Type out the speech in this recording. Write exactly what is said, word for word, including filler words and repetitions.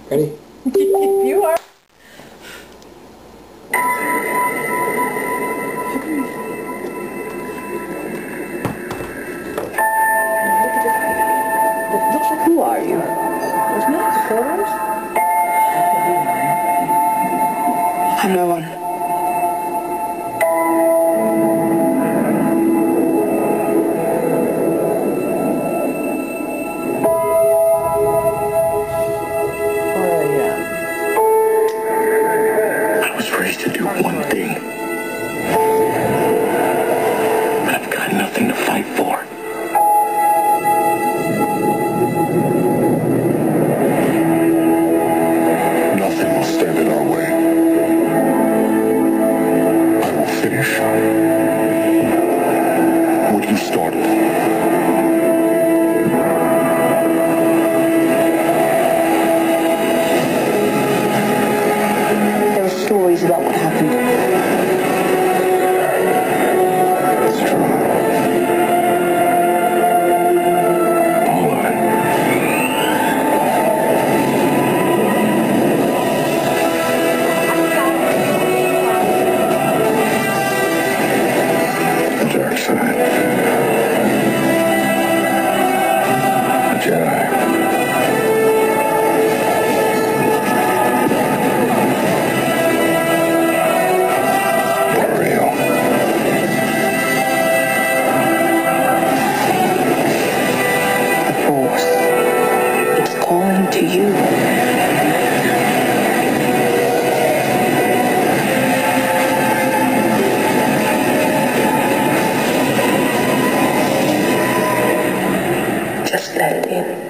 Ready? You are. Who are you? Isn't it the photos? I'm no one. I was raised to do one thing. But I've got nothing to fight for. Nothing will stand in our way. I will finish what you started. There are stories about what happened. It's true. All of it. The dark side. The Jedi. They're real. The Force. It's calling to you. Just let it in.